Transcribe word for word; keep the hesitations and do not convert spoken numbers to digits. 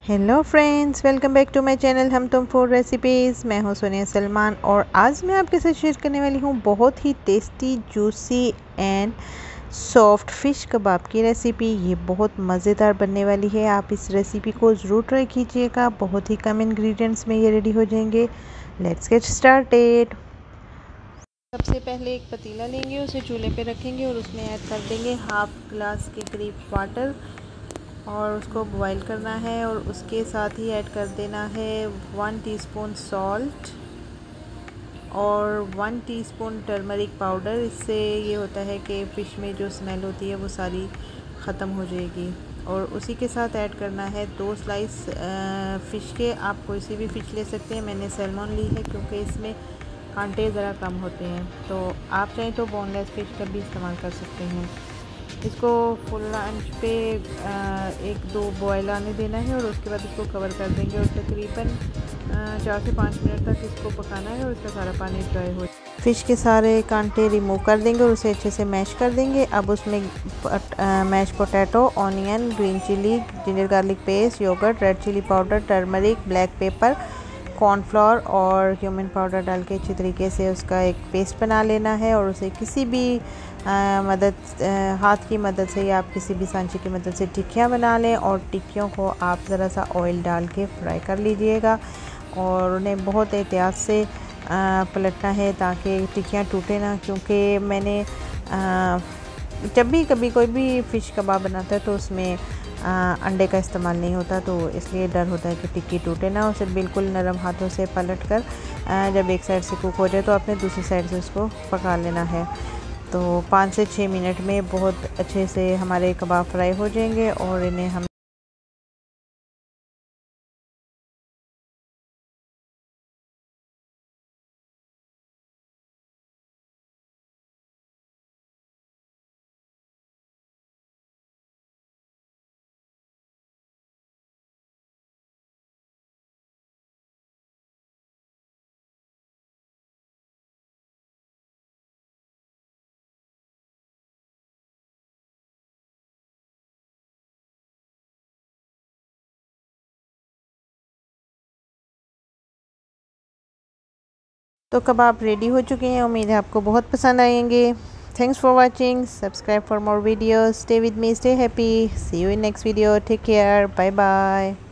Hello friends, welcome back to my channel Hum Tum food recipes. मैं हूं सोनिया सलमान और आज मैं आपके साथ शेयर करने वाली हूं बहुत ही tasty, juicy and soft fish kebab की रेसिपी। ये बहुत मज़ेदार बनने वाली है। आप इस रेसिपी को ज़रूर ट्राई कीजिएगा। बहुत ही कम इंग्रेडिएंट्स में ये रेडी हो जाएंगे। Let's get started. सबसे पहले एक पतीला लेंगे, उसे चूल्हे पे रखेंगे और उसमें ऐड कर देंगे हाफ ग्लास के करीब वाटर और उसको बॉईल करना है। और उसके साथ ही ऐड कर देना है वन टीस्पून सॉल्ट और वन टीस्पून टर्मरिक पाउडर। इससे ये होता है कि फ़िश में जो स्मेल होती है वो सारी ख़त्म हो जाएगी। और उसी के साथ ऐड करना है दो स्लाइस फ़िश के। आप कोई सी भी फ़िश ले सकते हैं, मैंने सैल्मन ली है क्योंकि इसमें कांटे ज़रा कम होते हैं। तो आप चाहें तो बोनलेस फ़िश का भी इस्तेमाल कर सकते हैं। इसको फुल आंच पे एक दो बॉयल आने देना है और उसके बाद इसको कवर कर देंगे और तकरीबन चार से पाँच मिनट तक इसको पकाना है और इसका सारा पानी ड्राई हो। फ़िश के सारे कांटे रिमूव कर देंगे और उसे अच्छे से मैश कर देंगे। अब उसमें mash potato, onion, green chilli, ginger garlic paste, yogurt, red chilli powder, turmeric, black pepper, cornflour और ह्यूमन पाउडर डाल के अच्छी तरीके से उसका एक पेस्ट बना लेना है। और उसे किसी भी आ, मदद आ, हाथ की मदद से या आप किसी भी सांचे की मदद से टिक्कियाँ बना लें और टिक्कियों को आप ज़रा सा ऑयल डाल के फ्राई कर लीजिएगा और उन्हें बहुत एहतियात से आ, पलटना है ताकि टिक्कियाँ टूटे ना। क्योंकि मैंने आ, जब भी कभी कोई भी फ़िश कबाब बनाता है तो उसमें आ, अंडे का इस्तेमाल नहीं होता, तो इसलिए डर होता है कि टिक्की टूटे ना। उसे बिल्कुल नरम हाथों से पलट कर आ, जब एक साइड से कुक हो जाए तो आपने दूसरी साइड से उसको पका लेना है। तो पाँच से छः मिनट में बहुत अच्छे से हमारे कबाब फ्राई हो जाएंगे और इन्हें हम तो कबाब रेडी हो चुके हैं। उम्मीद है आपको बहुत पसंद आएंगे। Thanks for watching. Subscribe for more videos. Stay with me, stay happy. See you in next video. Take care. Bye bye.